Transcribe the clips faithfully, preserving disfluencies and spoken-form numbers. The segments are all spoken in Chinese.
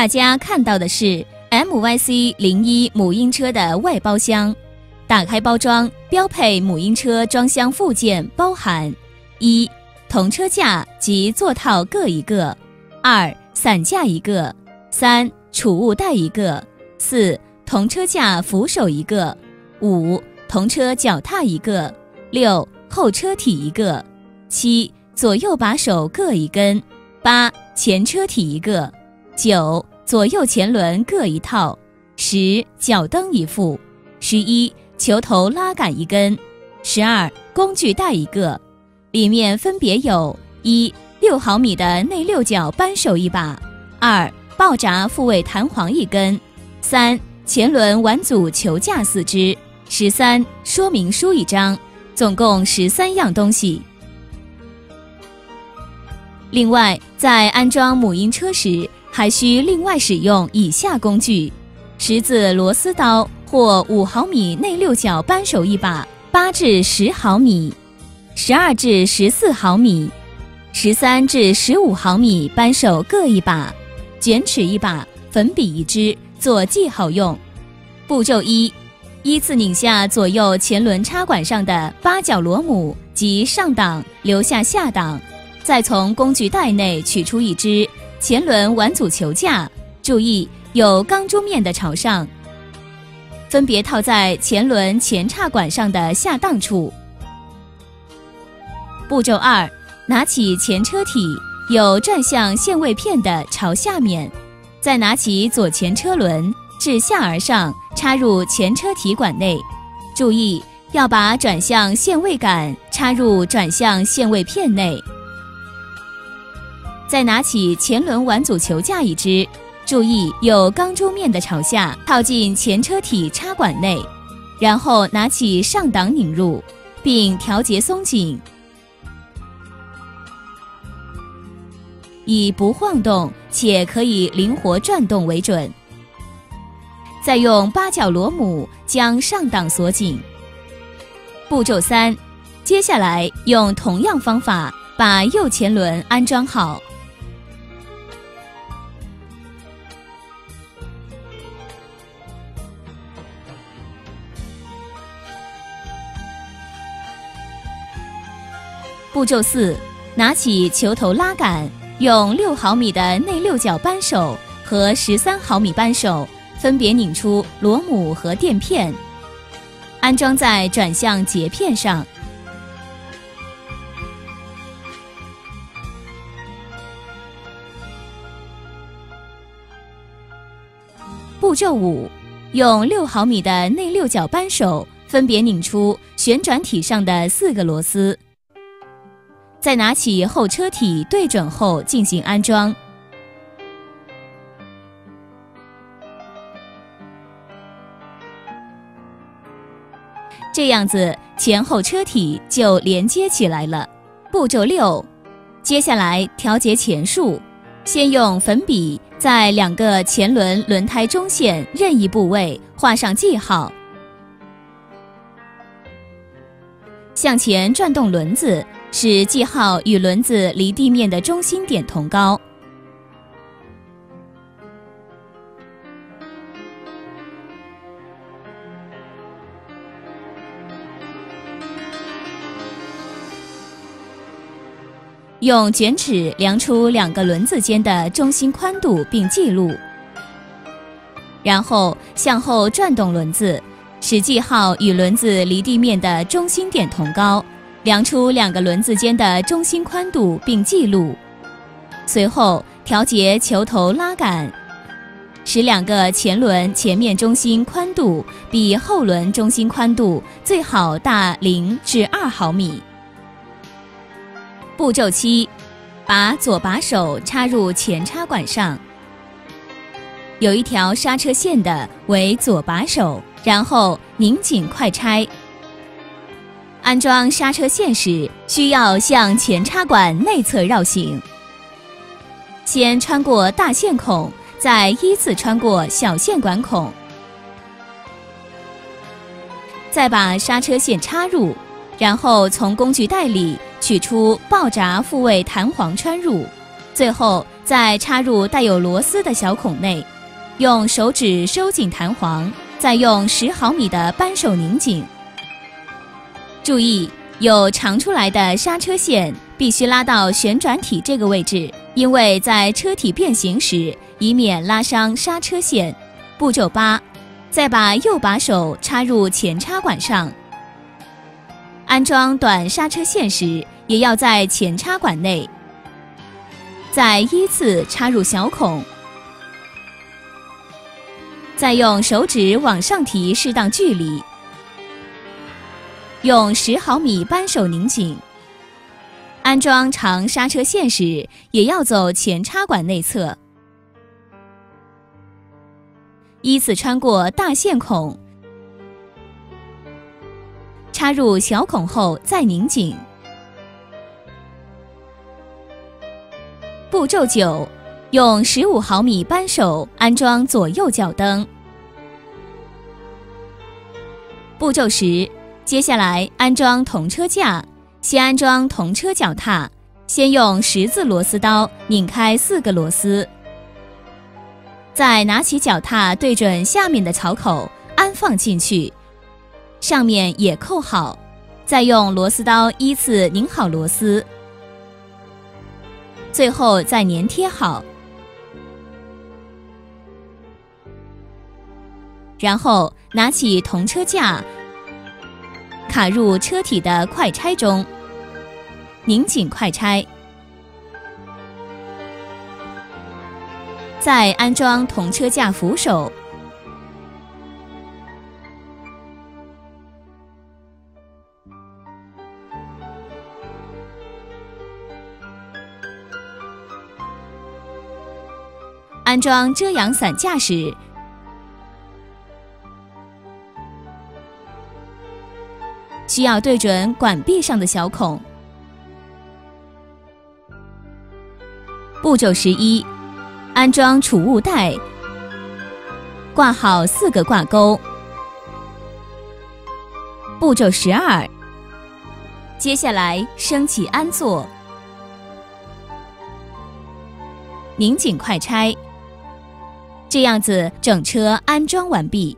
大家看到的是 M Y C 零一母婴车的外包箱，打开包装，标配母婴车装箱附件包含：一、同车架及座套各一个；二、伞架一个；三、储物袋一个；四、同车架扶手一个；五、同车脚踏一个；六、后车体一个；七、左右把手各一根；八、前车体一个；九、左右前轮各一套；十、脚蹬一副；十一、球头拉杆一根；十二、工具袋一个。里面分别有：一、六毫米的内六角扳手一把；二、爆炸复位弹簧一根；三、前轮挽阻球架四支；十三、说明书一张，总共十三样东西。另外，在安装母婴车时，还需另外使用以下工具：十字螺丝刀或五毫米内六角扳手一把，八至十毫米，十二至十四毫米，十三至十五毫米扳手各一把，卷尺一把，粉笔一支，做记号用。步骤一：依次拧下左右前轮插管上的八角螺母及上档，留下下档，再从工具袋内取出一支前轮挽阻球架，注意有钢珠面的朝上，分别套在前轮前插管上的下档处。步骤二：拿起前车体，有转向限位片的朝下面，再拿起左前车轮，自下而上插入前车体管内，注意要把转向限位杆插入转向限位片内。再拿起前轮挽阻球架一支，注意有钢珠面的朝下，套进前车体插管内，然后拿起上档拧入，并调节松紧，以不晃动且可以灵活转动为准。再用八角螺母将上档锁紧。步骤三：接下来用同样方法把右前轮安装好。步骤四：拿起球头拉杆，用六毫米的内六角扳手和十三毫米扳手分别拧出螺母和垫片，安装在转向节片上。步骤五：用六毫米的内六角扳手分别拧出旋转体上的四个螺丝，再拿起后车体对准后进行安装。这样子前后车体就连接起来了。步骤六：接下来调节前束，先用粉笔在两个前轮轮胎中线任意部位画上记号，向前转动轮子，使记号与轮子离地面的中心点同高。用卷尺量出两个轮子间的中心宽度并记录，然后向后转动轮子，使记号与轮子离地面的中心点同高，量出两个轮子间的中心宽度并记录。随后调节球头拉杆，使两个前轮前面中心宽度比后轮中心宽度最好大零至二毫米。步骤七：把左把手插入前插管上，有一条刹车线的为左把手，然后拧紧快拆。安装刹车线时，需要向前插管内侧绕行，先穿过大线孔，再依次穿过小线管孔，再把刹车线插入，然后从工具袋里取出爆炸复位弹簧穿入，最后再插入带有螺丝的小孔内，用手指收紧弹簧，再用十毫米的扳手拧紧。注意，有长出来的刹车线必须拉到旋转体这个位置，因为在车体变形时，以免拉伤刹车线。步骤八，再把右把手插入前插管上。安装短刹车线时，也要在前插管内，再依次插入小孔，再用手指往上提适当距离，用十毫米扳手拧紧。安装长刹车线时，也要走前插管内侧，依次穿过大线孔，插入小孔后再拧紧。步骤九，用十五毫米扳手安装左右脚灯。步骤十，接下来安装同车架。先安装同车脚踏，先用十字螺丝刀拧开四个螺丝，再拿起脚踏对准下面的槽口安放进去，上面也扣好，再用螺丝刀依次拧好螺丝，最后再粘贴好。然后拿起同车架，卡入车体的快拆中，拧紧快拆，再安装同车架扶手。安装遮阳伞架时，需要对准管壁上的小孔。步骤十一，安装储物袋，挂好四个挂钩。步骤十二，接下来升起安座，拧紧快拆，这样子整车安装完毕。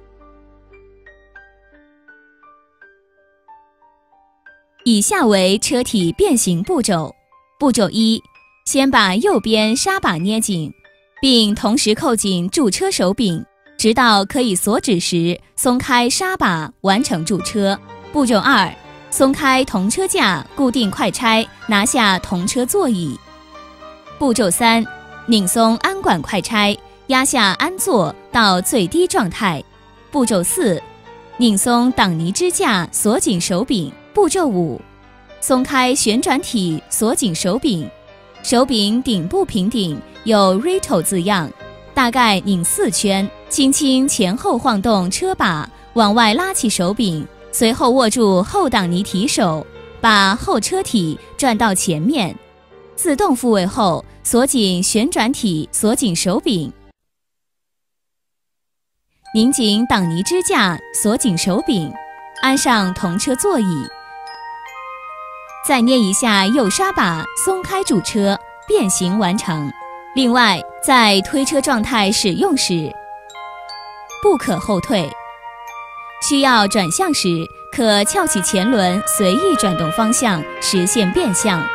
以下为车体变形步骤。步骤一，先把右边刹把捏紧，并同时扣紧驻车手柄，直到可以锁止时松开刹把，完成驻车。步骤二，松开同车架，固定快拆，拿下同车座椅。步骤三，拧松安管快拆，压下安座到最低状态。步骤四，拧松挡泥支架，锁紧手柄。步骤五，松开旋转体，锁紧手柄。手柄顶部平顶有 Rito 字样，大概拧四圈，轻轻前后晃动车把，往外拉起手柄，随后握住后挡泥提手，把后车体转到前面，自动复位后锁紧旋转体，锁紧手柄，拧紧挡泥支架，锁紧手柄，安上同车座椅。再捏一下右刹把，松开驻车，变形完成。另外，在推车状态使用时，不可后退，需要转向时，可翘起前轮，随意转动方向，实现变向。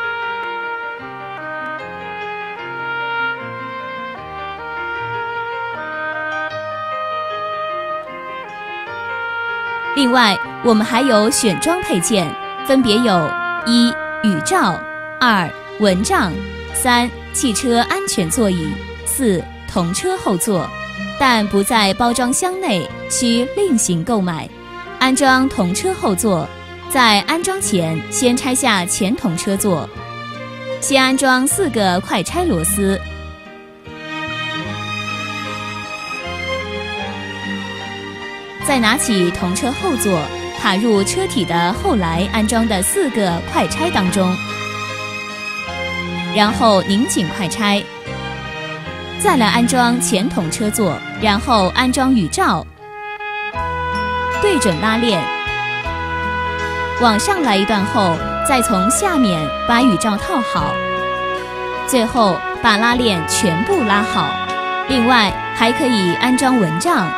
另外，我们还有选装配件，分别有一雨罩，二蚊帐，三汽车安全座椅，四同车后座，但不在包装箱内，需另行购买。安装同车后座，在安装前先拆下前同车座，先安装四个快拆螺丝，再拿起同车后座，卡入车体的后来安装的四个快拆当中，然后拧紧快拆，再来安装前同车座，然后安装雨罩，对准拉链，往上来一段后，再从下面把雨罩套好，最后把拉链全部拉好。另外，还可以安装蚊帐。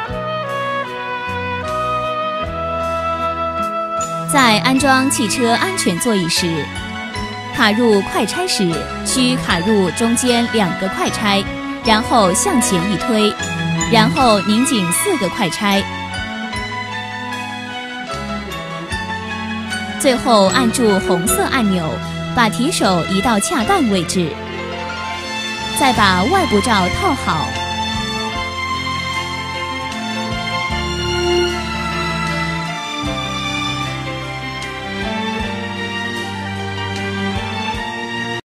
在安装汽车安全座椅时，卡入快拆时，需卡入中间两个快拆，然后向前一推，然后拧紧四个快拆，最后按住红色按钮，把提手移到恰当位置，再把外部罩套好。